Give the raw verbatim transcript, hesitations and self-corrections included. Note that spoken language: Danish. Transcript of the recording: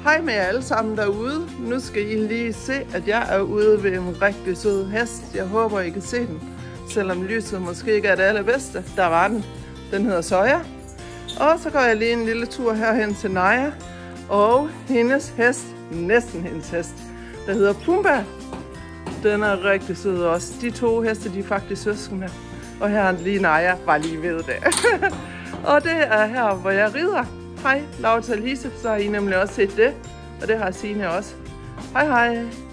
Hej med jer alle sammen derude. Nu skal I lige se, at jeg er ude ved en rigtig sød hest. Jeg håber, I kan se den, selvom lyset måske ikke er det allerbedste. Der var den. Den hedder Soja. Og så går jeg lige en lille tur herhen til Naja og hendes hest, næsten hendes hest, der hedder Pumba. Den er rigtig sød også. De to heste, de er faktisk søskende. Og her er lige Naja, bare lige ved det. Og det er her, hvor jeg rider. Hej, Laura og Lise, så har I nemlig også set det. Og det har Signe også. Hej hej.